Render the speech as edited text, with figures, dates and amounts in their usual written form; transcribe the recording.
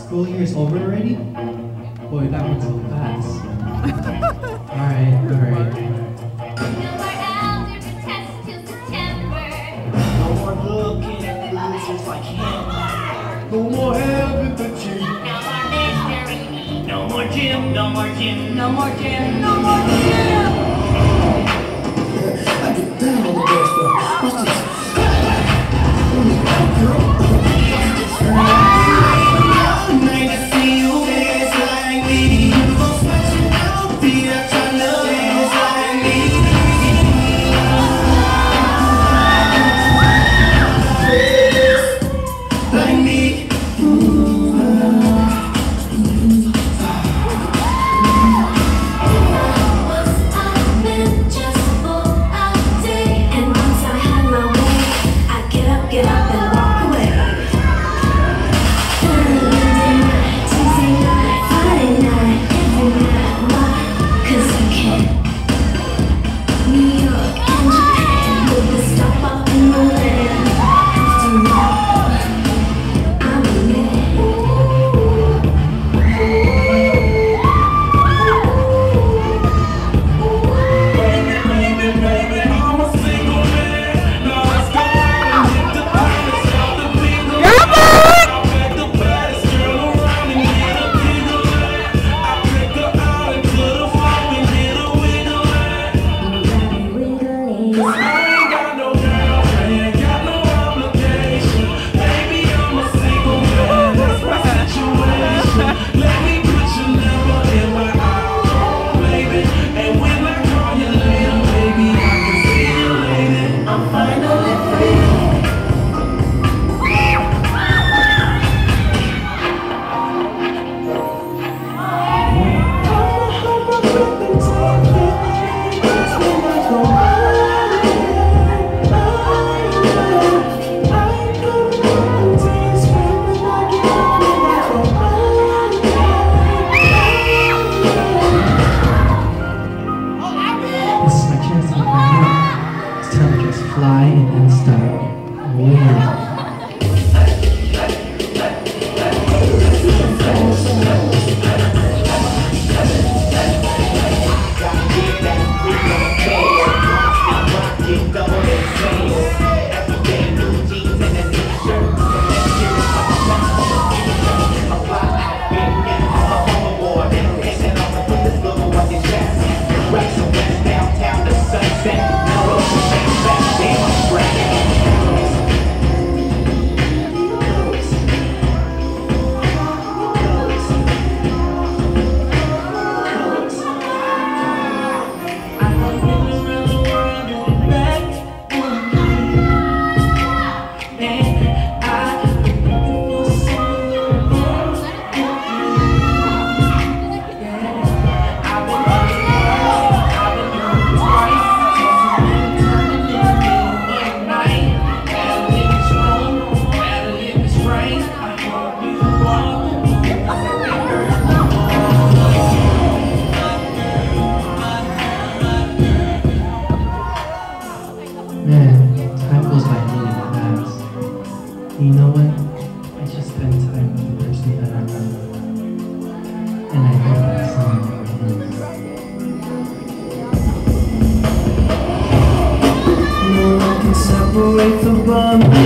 School year's over already? Boy, that went so fast. Alright. No more looking at losers like him. No more having the cheat. No more mystery meat. No more gym, no more gym, No more gym. No more gym. I get down on the dance floor. Watch this. Nice to see you dance like me. I'll be there trying to dance like me. Like me. Get up and walk away. Monday night, Tuesday night, Friday night, every night. Why? 'Cause I can. New York and Japan, with the stop up in the land. After all, I'm a man. Baby, I'm a single man. Now let's go out and hit the baddest of the people. I'll make the baddest girl around and get a giggle. I take her out into the floor and get a wiggle. I ain't got no girlfriend, got no obligation. Baby, I'm a single man, that's my situation. Let me put your number in my iPhone, baby. And when I call you later, baby, I can see you later. I'm finally free. This is my chance to get my heart. It's time to just fly and style. Yeah. Man, time goes by really fast. You know what? I just spent time with the person that I love. And I wrote that song for him. No one can separate the bond.